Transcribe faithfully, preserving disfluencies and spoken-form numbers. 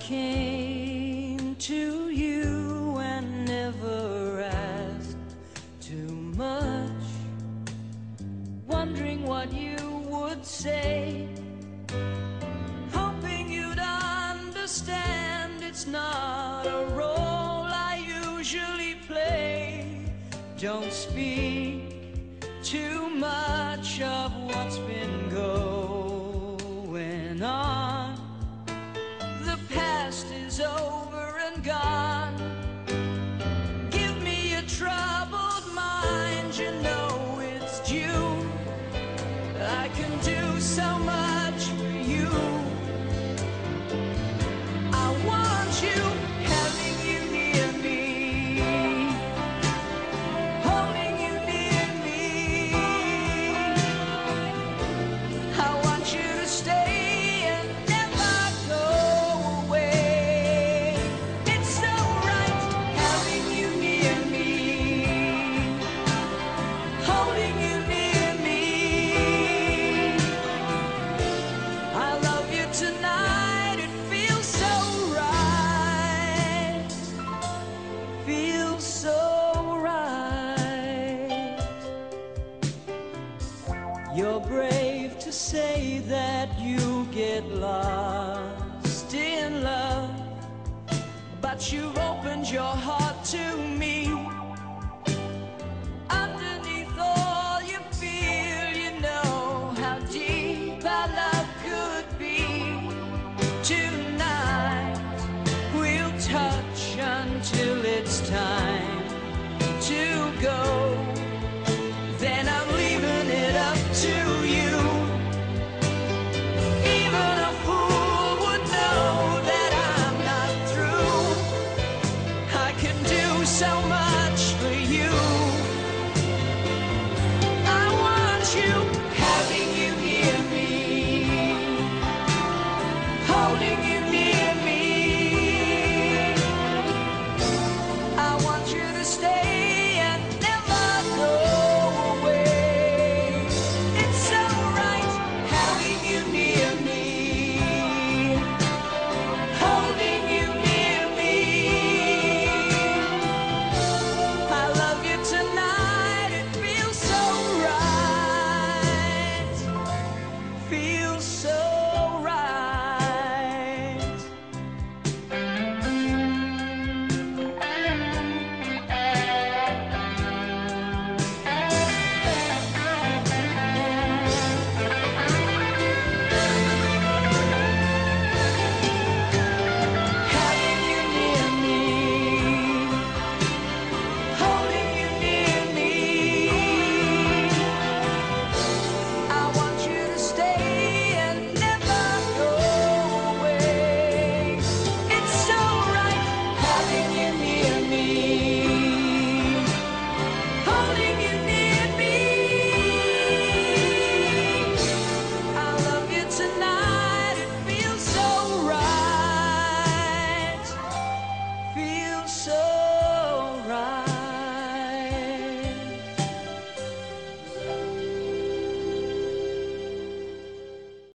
came to you and never asked too much, wondering what you would say, hoping you'd understand it's not a role I usually play. Don't speak too much of what's been going on. The past is over and gone. Give me a troubled mind, you know it's due. I can do so much for you. I want you, having you near me, holding you near me. I want you to stay and never go away. It's so right, having you near me, holding you near me. I love you tonight, it feels so right, feels so right. You're brave to say that you get lost in love, but you've opened your heart to me. Underneath all you feel, you know how deep our love could be. Tonight we'll touch until it's time to go. Then I'm leaving it up to you. Even a fool would know that I'm not through. I can do so much for you. I want you, having you near me, holding you near me. I want you to stay and never go away. It's so right, having you near me, holding you near me. I love you tonight, it feels so right, feels so